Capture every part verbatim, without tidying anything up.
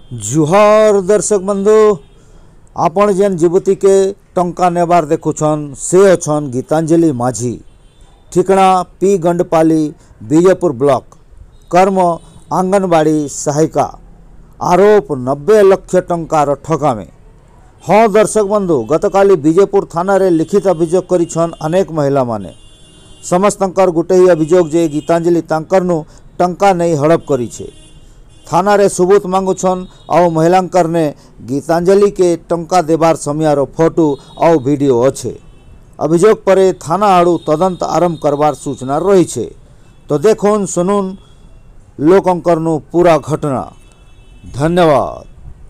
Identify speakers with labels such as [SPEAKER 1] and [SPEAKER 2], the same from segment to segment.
[SPEAKER 1] जुहर दर्शक बंधु आपण जेन युवती के टंका नेबार देखुछन से अछन गीतांजलि माझी ठिकना पी गंडपाली विजयपुर ब्लॉक कर्म आंगनबाड़ी सहायिका आरोप नब्बे लक्ष टंकार ठगामे। हाँ दर्शक बंधु गतकाली विजयपुर थाना रे लिखित अभियोग करिछन अनेक महिला माने समस्तंकर गुटे ही अभियोग जे गीतांजलि तांकरनु टंका नहीं हड़प करिछे। थाना रे सबूत मांगुछन और महिलांकर ने गीतांजलि के टंका देबार समयार फोटो और वीडियो अच्छे। अभियोग पर थाना आड़ू तदंत आरंभ करवार सूचना रही है। तो देखुन सुनुन लोकंकरनु पूरा घटना। धन्यवाद।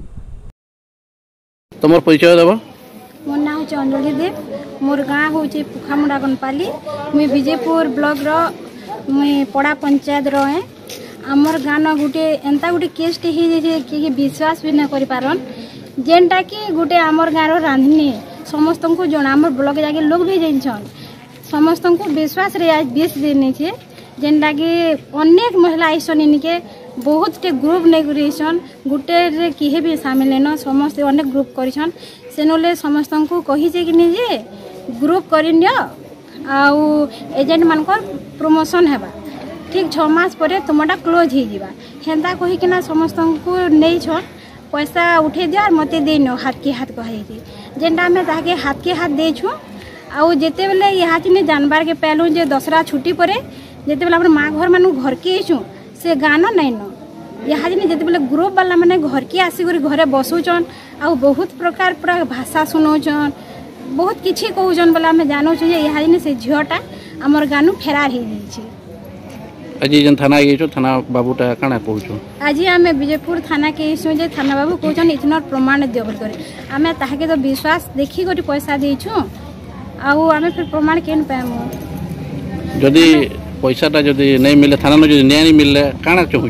[SPEAKER 2] तुम परिचय देव?
[SPEAKER 3] मोर नाम हूँ अंजलि देव। मोर गाँव हूँ पुखामुड़ा गनपाली। मुई विजयपुर ब्लॉक रो मुई पड़ा पंचायत रो है। आमर गाँव गोटे एंता गोटे केस टे कि विश्वास भी नहीं करें जेनटा कि गोटे आमर गाँव रांधनी समस्त को जना आमर ब्लॉक जाके लोग भी जान समस्त को विश्वास रे आज बेच देने छे जेनटा कि अनेक महिला आईसन इनके बहुत टे ग्रुप नहीं कर गोटे किए भी सामिल लेन समस्त अनेक ग्रुप कर से समस्त को कही कि जे ग्रुप कर एजेंट मान प्रमोशन है ठीक छः मास पर तुमटा क्लोज हो हेन्ता कहीकिना समस्त को नहीं छन पैसा उठे दियो और मत दे न हाथ के हाथ कही जेनटा आम ताके हाथ के हाथ देछुँ आउ जिते बेले यहाँ चिन्ह जानबार के पालू जे दसरा छुट्टी पर जिते बेले अपने माँ घर मान घर के आईचुँ से गान नहीं न यहाँ जिन्हें जिते बेले ग्रुप वाला मैंने घर के आसिक घरे बसुचन आउ बहुत प्रकार पूरा भाषा शुणाउन बहुत किसी कहून बोले आम जानूँ यहाँ जिन्हें से झीटा आमर गानू फेरार हो जाए।
[SPEAKER 2] आज जन थाना ये थाना बाबूटा काना कहूँ
[SPEAKER 3] आज आम विजयपुर थाना के जे थाना बाबू कहन इतना प्रमाण दियो बोल कर आम ताके तो विश्वास देखी गोटे पैसा देछुँ आउ आम फिर प्रमाण केन पाएमु
[SPEAKER 2] जदि पैसाटा जदि नहीं मिले थाना जदि न्याय नहीं मिले काना चाहूँ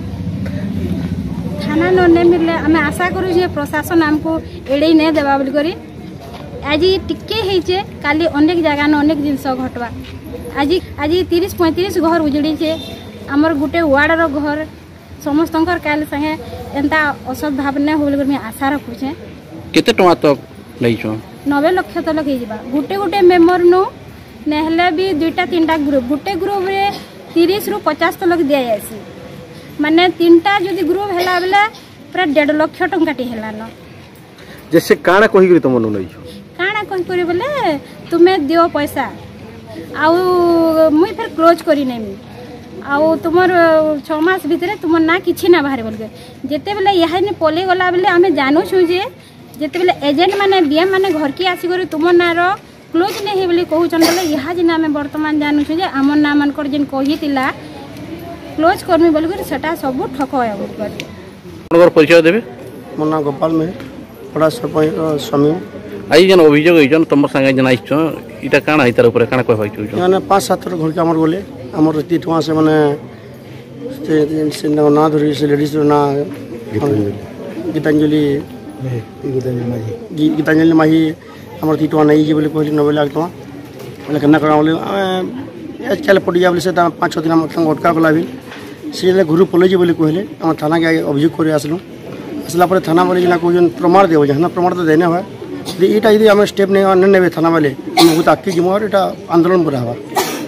[SPEAKER 3] थाना न नहीं मिले आम आशा करूँ जे प्रशासन आमको एड़े नहीं देवा बोल कर आज टिके होइचे काली अनेक जगह न अनेक जिनस घटवा आज आज तीस पैंतीस घर उजड़ी छे आमर गोटे वार्डर घर समस्त काल संगे एंता असद भाव नहीं हो बोल आशा रखुचे।
[SPEAKER 2] केते टका तक लईछो?
[SPEAKER 3] नब्बे लक्ष तक हो गोटे गोटे मेम्बर नु नहले भी दुईटा तीनटा ग्रुप गोटे ग्रुप रे तीस रु पचास तक दि जासी माने तीनटा जदि ग्रुप हैला बेले पूरा डेढ़ लक्ष टंका टी हैलान
[SPEAKER 4] जैसे काना कहि करी तुम लईछो
[SPEAKER 3] काना कहि करी बोले तुमे दियो पैसा आउ मुई फिर क्लोज करी नहीं आउ तुमर छः मास भितर तुम ना किसी ना बाहर बोल जिते बेले यहाँ पलि गला बेले आम जानूँ जे जिते बेले एजेंट माने बीएम माने घर के आसिक तुम ना क्लोज नहीं बोली कहून बोले यहाँ जिन आम बर्तमान जानूँ जे आम ना मान जेन कही क्लोज करमी बोल सेटा सब ठक
[SPEAKER 2] परिचय देवे?
[SPEAKER 4] मो ना गोपाल में बड़ा सरपंच स्वामी
[SPEAKER 2] आई जन अभियोग होइजन तुम संगे जन आइछो इटा काना इतार ऊपर काना कहबा चाहू
[SPEAKER 4] माने पांच सात घर के हमर बोले हमर ती ठुआ से माने से से ना धरी से लेडीज ना गीतांजलि गीतांजलि माही गीतांजलि माही हमर ती ठुआ नहीं जे बोले कहली नब्बे लाख टका बोले केना करा बोले ए चल पड़ जा बोले से पांच छह दिन हम अटका गला भी से घुरु पले जे बोले कहले हम थाना के अभियोग करे आसलु आसला पर थाना बोले जिला कहन प्रमाण देबो जहां प्रमाण तो देने है यहाँ यदि आम स्टेप नहीं ने थाना वाले बहुत आगे जीव और यहाँ आंदोलन पूरा हवा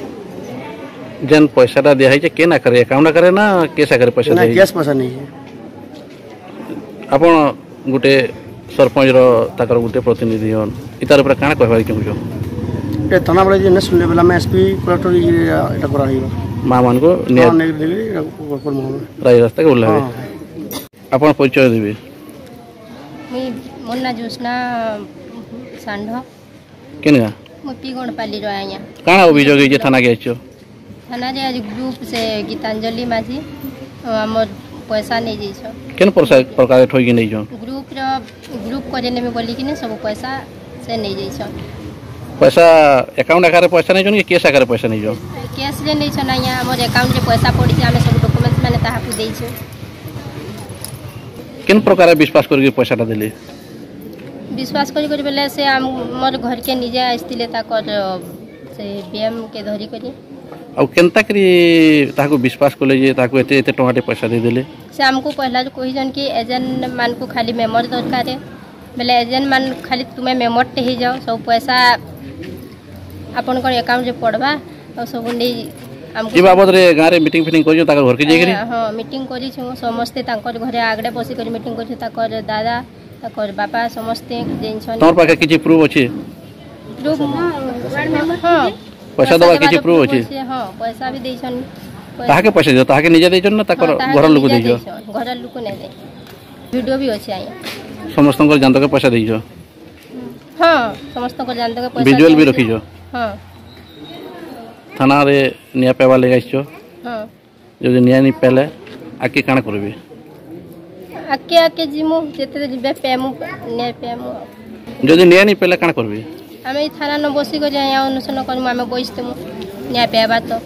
[SPEAKER 2] जन पैसा दिया के ना करे अकाउंट करे ना कैसा करे पैसा
[SPEAKER 4] नहीं कैश पैसा नहीं है
[SPEAKER 2] आपण गोटे सरपंच रो ताकर गोटे प्रतिनिधि हन इतार ऊपर काना कहबा चाहू
[SPEAKER 4] ए थाना वाले जे न सुनले बेला में एसपी कलेक्टर एटा करा हिबा
[SPEAKER 2] मां मान को
[SPEAKER 4] न्याय नहीं देली पर मोहन
[SPEAKER 2] राय रास्ता के उल्ला आपण परिचय देबे?
[SPEAKER 5] मोर ना जोस्ना सांढ
[SPEAKER 2] केनगा
[SPEAKER 5] मो पी गणपाली रो आया
[SPEAKER 2] काना अभियोग जे थाना के आछो?
[SPEAKER 5] थाना रे आज ग्रुप से गीतांजलि माझी हमर पैसा नहीं जइछो
[SPEAKER 2] केन प्रकार ठोई के नहीं जो
[SPEAKER 5] ग्रुप रो ग्रुप करे ने में बोली कि ने सब पैसा से नहीं जइछो
[SPEAKER 2] पैसा अकाउंट आकार पैसा नहीं जो कि केस आकार पैसा नहीं जो
[SPEAKER 5] केस जे नहीं छ ना या हमर अकाउंट जे पैसा पड़ी हम सब डॉक्यूमेंट माने ताहा को देइछो
[SPEAKER 2] केन प्रकार विश्वास करके पैसा देले
[SPEAKER 5] विश्वास करी करी बेले से हमर घर के निजे आइस्तिले ताकर से बीएम के धरी करी
[SPEAKER 2] आ केनता करी ताको विश्वास कले जे ताको एते एते टमाटे पैसा दे देले
[SPEAKER 5] से आमको पहला जो कही कि एजेंट मान को खाली मेमोर दरकार है बोले एजेंट मान खाली तुम्हें मेमोरटे हो जाओ सब पैसा आपन अकाउंट पड़वा और सब नहीं
[SPEAKER 2] ई बाबद रे गां रे मीटिंग फिटिंग करियो ताकर घर के जेकरी
[SPEAKER 5] हां मीटिंग करी छु समस्त ताकर घरे आगडे बसी कर मीटिंग करी ताकर दादा ताकर बापा समस्त जेन छन
[SPEAKER 2] तोर पाके किछि प्रूफ अछि
[SPEAKER 5] प्रूफ वार्ड मेंबर हां
[SPEAKER 2] पैसा दवा किछि प्रूफ अछि
[SPEAKER 5] हां पैसा भी देइ छन
[SPEAKER 2] ताके पैसा दियो ताके निजे देइ छन ना ताकर घर लोक देइ छो
[SPEAKER 5] घर लोक ने दे वीडियो भी अछि आइ
[SPEAKER 2] समस्त को जानतो के पैसा देइ छो
[SPEAKER 5] हां समस्त को जानतो के पैसा
[SPEAKER 2] विजुअल भी रखी छो
[SPEAKER 5] हां
[SPEAKER 2] थाना रे निया पेवा ले गाइछो
[SPEAKER 5] हां
[SPEAKER 2] जदि निया नि पेले आके काना करबे
[SPEAKER 5] आके आके जिमु जेते जिबे पेमु ने पेमु
[SPEAKER 2] जदि निया नि पेले काना करबे
[SPEAKER 5] हमें थाना न बसी को जाय अनुसरण करमु हमें बइस्तमु निया पेबा तो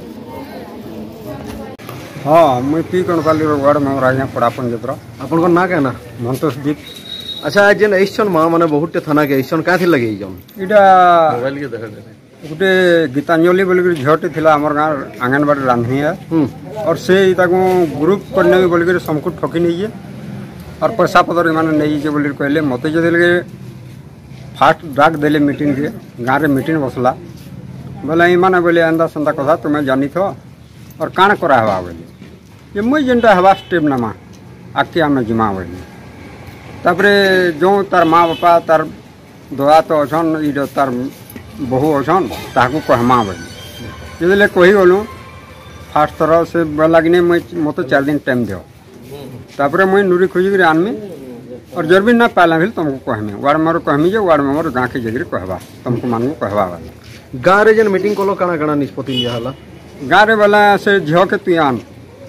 [SPEAKER 6] हाँ मुई पी कणपाली वार्ड मेंबर आज्ञा पड़ापन जत्र
[SPEAKER 7] आपन को ना कहना
[SPEAKER 6] मंतोष दीप
[SPEAKER 7] अच्छा जेन ऐसन मां माने बहुत थाना के ऐसन काथि लगे जम
[SPEAKER 6] इटा
[SPEAKER 7] मोबाइल के देख
[SPEAKER 6] गोटे गीतांजलि बोल झीटे थिला हमर गाँव आंगनबाड़ी रांधनी है और से ताको ग्रुप करने बोल समको ठकी नहीं और पैसा पतर इन नहीं बोल कहले मत जो लगे फास्ट डाक देले मीटिंग के गाँव में मीटिंग बसला बोले इमाने बोले एंदा सेंदा कथा तुम्हें जानी थो और काण करा हवा बोले ये मुई जेनटा हवा स्टेप नामा आके आम जिमा बोले तापरे जो तार माँ बापा तार दया तो अछन ई तार बहु अछन ताकू कहमा बोली जदे कही गलु फास्ट थर से लगे मत चार दिन टाइम दियो तापरे मुई नुरी खोजिक आनमी और जर भी ना पाला भी तुमको कहमी वार्ड मेंबर कहमी जे वार्ड मेंबर गाँव के जगह कहवा तुमको मान कहवा
[SPEAKER 7] गाँव रे जेन मीटिंग कलो काना काना निष्पत्ति लिया हला
[SPEAKER 6] गाँव रे बोला से झील के तु आन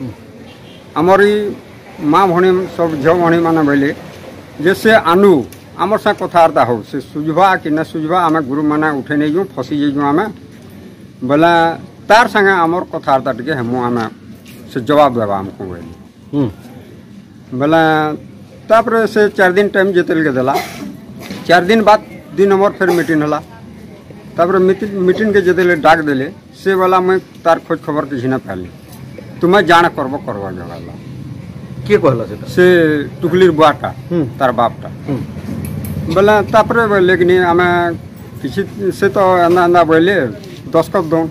[SPEAKER 6] आमर माँ भणी सब झील भणी मान बोले जैसे आनु आमर सा कथबार्ता हो से सुझवा कि न सुझवा आम गुरु माने उठे नहीं जाऊँ फसी जाइए आम बोला तार संगे आमर कथबार्ता टे हेमु आम से जवाब देवा आमको बोले बोला तापर से चार दिन टाइम जितल के देला चार दिन बाद दिन नंबर फिर मीटिंग हला तापर मीटिंग के जितले डाक देले से बोला मैं तार खोज खबर किसी ना पाली तुम्हें जान करब करवा जगह
[SPEAKER 7] के कहला से
[SPEAKER 6] से टुकलीर बुआटा तार बापटा बोला तापर लेकिन आम किसी से तो एंदा एंदा बोले दस्खत दौन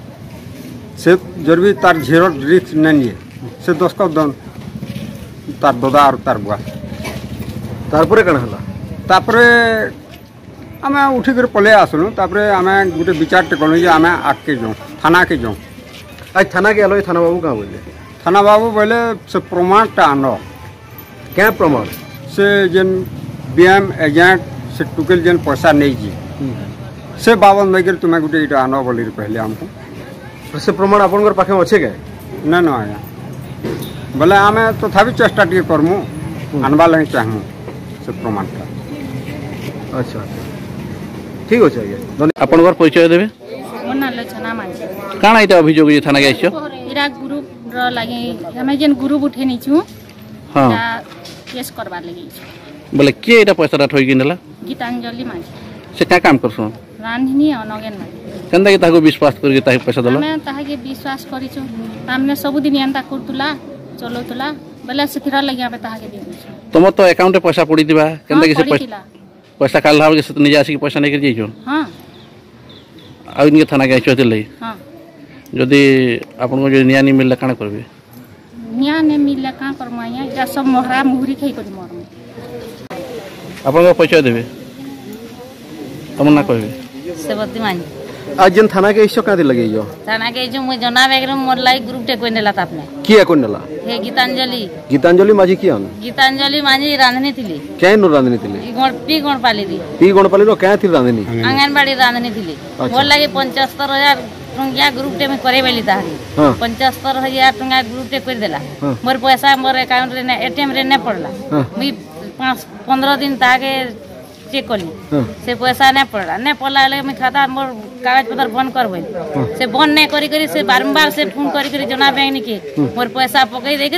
[SPEAKER 6] से जर भी तार झीरो रिक्स नहीं लिए से दस्खत दौन तार दादा और तार बुआ
[SPEAKER 7] तारपरे कण हला
[SPEAKER 6] तापरे आम उठिक पलि आसलु तापरे आम गोटे विचार टे कलु आम आगे जाऊँ थाना के जाऊँ
[SPEAKER 7] आज थाना के आलो थाना बाबू कहाँ बोले
[SPEAKER 6] थाना बाबू बोले से प्रमाणटा आन
[SPEAKER 7] क्या प्रमाण
[SPEAKER 6] से जेन बीएम एजेंट से टुकेल जेन पैसा नहीं जी से बाबन भाई तुम्हें गोटे इटा आन बोली कहले हमको
[SPEAKER 7] से प्रमाण आपन पाखे अच्छे क्या
[SPEAKER 6] ना ना आज्ञा बोले आम तथापि चेष्टा टे करमु आनवा लगे चाहूँ से प्रमाणटा
[SPEAKER 7] अच्छा ठीक अच्छे आज्ञा
[SPEAKER 2] आपन परिचय देवे
[SPEAKER 3] मोनालोचना माझी
[SPEAKER 2] काना इटा अभियोग जे थाना गइछो
[SPEAKER 3] इरा ग्रुप रो लागि हमें जेन ग्रुप उठेनी छु
[SPEAKER 2] हां
[SPEAKER 3] केस करबा लागि
[SPEAKER 2] बोले के इटा पैसा ठोई किनला
[SPEAKER 3] गीतांजलि माझी
[SPEAKER 2] से का काम करसो
[SPEAKER 3] रांधनी अनगेन माझी
[SPEAKER 2] केंदा के ताको विश्वास करके ताके पैसा दला
[SPEAKER 3] हमें ताके विश्वास करी छु हमने सब दिन एंता करतुला चलोतुला बोले सेथिरा लागि हमें ताके देनी छु
[SPEAKER 2] तुम तो अकाउंट पैसा पड़ी दिबा केंदा के से पैसा काल हाव के निजे आसी पैसा नहीं कर जाइछो
[SPEAKER 3] हां
[SPEAKER 2] आ इनके थाना गइछो ते लई
[SPEAKER 3] हां
[SPEAKER 2] जदि आपन को जो न्याय नहीं मिलला काना करबे
[SPEAKER 3] न्याय नहीं मिलला का करमाया या सब मोहरा मुहरी खाई कर मरम
[SPEAKER 2] आपन को परिचय देबे तुम ना कहबे
[SPEAKER 8] सेवती मानी
[SPEAKER 7] आज जेन थाना के इशो काथि लगे जो
[SPEAKER 8] थाना के जो मुई जना बेगर मोर लाई ग्रुप टे कोइ नेला तापने
[SPEAKER 7] किया कोन नला
[SPEAKER 8] हे गीतांजलि
[SPEAKER 7] गीतांजलि माझी कियान
[SPEAKER 8] गीतांजलि माझी रांधनी थिली
[SPEAKER 7] क्या नो रांधनी थिली
[SPEAKER 8] ई गण पी गण पाली दी
[SPEAKER 7] पी गणपाली रो क्या थी रांधनी
[SPEAKER 8] आंगनबाड़ी रांधनी थिली मोर लागि पचहत्तर हजार टंका ग्रुप टे में करे बेली ताही पचहत्तर हजार टंका ग्रुप टे कर देला मोर पैसा मोर अकाउंट रे ने एटीएम रे ने पड़ला मुई पाँच पंद्रह दिन ताके चेक कली से पैसा नहीं पड़ा नहीं पड़ला लगे मैं खाता मोर कागज पत्र बंद करबे से बंद नहीं करी करी से बारंबार से फोन करी करी जना बैंक के मोर पैसा पकई दे करी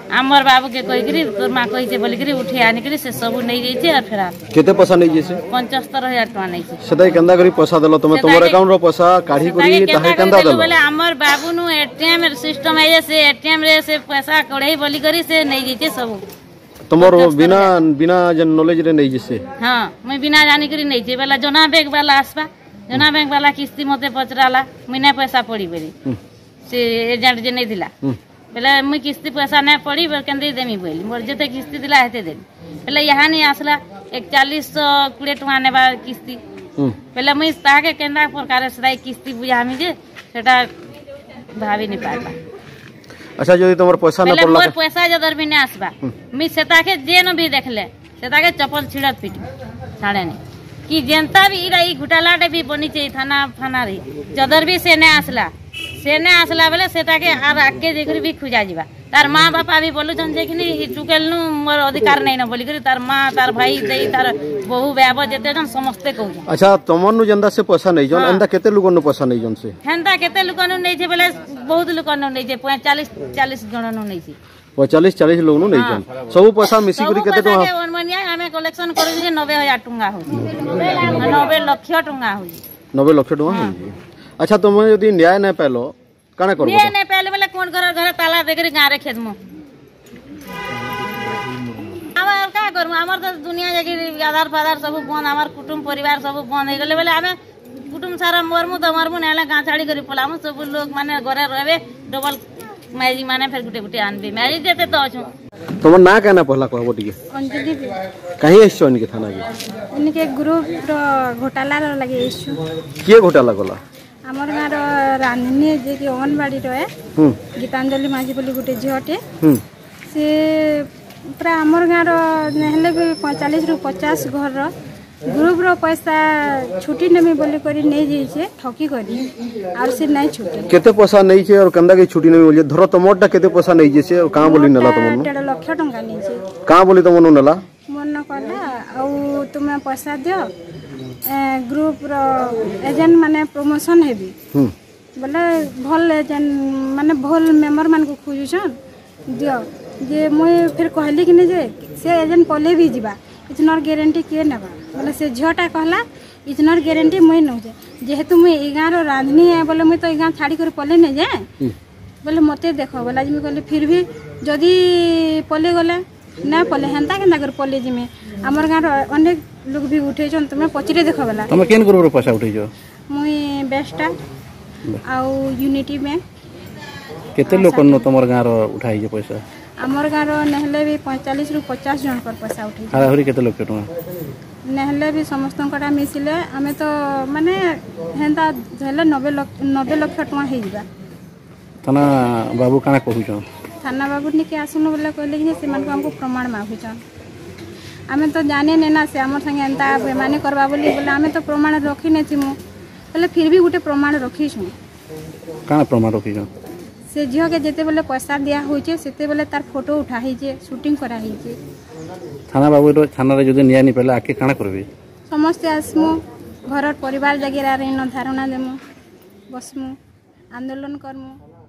[SPEAKER 8] आमर बाबू के कही तोर माँ कही बोलिकी उठी आनिक से सब नहीं जाइए और फेरा
[SPEAKER 7] केते पैसा नहीं जेसे
[SPEAKER 8] पंचहत्तर हजार टका नहीं
[SPEAKER 7] सेटाई केंदा करी पैसा देलो तुम तुमर अकाउंट रो पैसा काढी करी ताहे केंदा देलो
[SPEAKER 8] बोले आमर बाबू नु एटीएम सिस्टम है से एटीएम रे से पैसा कढ़ाई बोली करी से नहीं जाइए सब
[SPEAKER 7] तुमर बिना बिना जन नॉलेज रे नहीं जेसे
[SPEAKER 8] हां मैं बिना जानी करी नहीं जे वाला जोना बैंक वाला आसबा जोना बैंक वाला किस्ती मते पचराला मुने पैसा पड़ी बेरी से एजेंट जे नहीं दिला पहले मुई किस्ती पैसा नहीं पड़ी केंद्र देमी बोली मोर जते किस्ती दिला हेते देनी पहले यहाँ नहीं आसला एक चालीस कोड़े टका नेबा किस्ती पहले मुई ताके केंदा प्रकार से किस्ती बुझामी जे सेटा भाभी नहीं पाता
[SPEAKER 7] अच्छा जदी तमर पैसा न पड़ला
[SPEAKER 8] मोर पैसा जदर भी नहीं आसबा मी सेता के जे न भी देखले सेता के चप्पल छिड़त पीटी साड़े ने कि जनता भी इरा ई घुटालाटे भी बनी चाहिए थाना फाना रे जदर भी से नहीं आसला से नहीं आसला बेले सेटा के आर आगे जेकरी भी खुजा जीवा तार माँ बापा भी बोलु जन जेखनी टुकेल नु मोर अधिकार नहीं न बोली करी तार माँ तार भाई देई तार बहु बेब जेते जन समस्ते कहू
[SPEAKER 7] अच्छा तमन नु जंदा से पैसा नहीं जन अंदा केते लोगन नु पैसा नहीं जन से
[SPEAKER 8] हेंदा केते लोगन नु नहीं छे बेले बहुत लोगन नु नहीं छे पैंतालीस चालीस जन नु नहीं छे
[SPEAKER 7] पैंतालीस चालीस लोग नु नहीं जन सब पैसा मिसी करी केते टका
[SPEAKER 8] के वनमनिया हमें कलेक्शन करू जे नब्बे हजार टका हो नब्बे लाख टका हो
[SPEAKER 7] नब्बे लाख टका हो अच्छा तुम यदि न्याय नहीं पालो काना करबो
[SPEAKER 8] न्याय नहीं पाले बेले कोन घर घर ताला देकरी गां रे खेदमु हमर का करमु हमर तो दुनिया जाकी आधार फाधार सब बंद हमर कुटुंब परिवार सब बंद हो गेले बेले हमें कुटुंब सारा मरमु तो मरमु नेला गां छाड़ी करी पलामु सब लोग माने घरे रहबे डबल मैजी माने फिर गुटे गुटे आनबे मैजी देते तो अछु
[SPEAKER 7] तुम ना कहना पहला कहबो टिके
[SPEAKER 3] अंजलि
[SPEAKER 7] कहीं एसो इनके थाना के
[SPEAKER 3] इनके ग्रुप रो घोटाला रो लगे इशू
[SPEAKER 7] के घोटाला गला
[SPEAKER 3] हमर गार रांधनी जे कि अंगनवाड़ी रहे गीतांजलि माझी बोली गोटे झीटे से पूरा हमर गार नहले भी पैंतालीस रु पचास घर ग्रुप रो पैसा छुट्टी नेमी बोली करी नहीं जाइए ठकी करी और से नहीं छुट्टी
[SPEAKER 7] केते पैसा नहीं छे और कंदा के छुट्टी नहीं बोलिए धरो तमोटा केते पैसा नहीं जेसे और कहां बोली नला तमन
[SPEAKER 3] डेढ़ लाख टका नहीं छे
[SPEAKER 7] कहां बोली तमन नला
[SPEAKER 3] मन कहला और तुम पैसा दियो ग्रुप रो एजेंट माने प्रमोशन हेबी बोले भल एजेंट माने भल मेंबर मान को खोजुछन दियो जे मुई फिर कहली कि नहीं जे से एजेंट पले भी जीवा इतनर गारंटी किए नेबा बोले से झीटा कहला इतनर गारंटी मुई न जे जेहेतु मुई ई गाँ रो रांधनी है बोले मुई तो ई गाँ छाड़ी कर पले नहीं जाए बोले मते देखो बोला जी कहली फिर भी जदि पले गले ना पले हेंता केंता कर पले जिमे हमर गाँ रो अनेक लोग भी उठे छन तुमे पचरे देखो बोला
[SPEAKER 2] तुम केन ग्रुप रो पैसा उठे जो
[SPEAKER 3] मुई बेस्टा आउ यूनिटी में
[SPEAKER 2] केते लोग न तमर गाँ रो उठाई जे पैसा
[SPEAKER 3] हमर गाँ रो नहले भी पैंतालीस रु पचास जन कर पैसा उठे
[SPEAKER 2] हारा हरी केते लोग टका
[SPEAKER 3] नहले भी समस्त कटा मिसिले हमें तो माने हेंता हेले नब्बे लाख नब्बे लाख टका हे जिबा
[SPEAKER 2] थाना बाबू काना कहू छ
[SPEAKER 3] थाना बाबू ने के आसुन बोले कहले कि से मन को हमको प्रमाण मागु छ हमें तो जाने ने ना से हमर संगे एंता बेमानी करबा बोली बोले हमें तो प्रमाण रखी नै छी मु बोले फिर भी गुटे प्रमाण रखी छु
[SPEAKER 2] काना प्रमाण रखी छ
[SPEAKER 3] से झियो के जेते बोले पैसा दिया होई छे सेते बोले तार फोटो उठा ही छे शूटिंग करा ही छे
[SPEAKER 2] थाना बाबू रो थाना रे जदि न्याय नि पेला आके काना करबे
[SPEAKER 3] समस्त आसमु घर परिवार जगेरा रे न धारणा देमु बसमु आंदोलन करमु।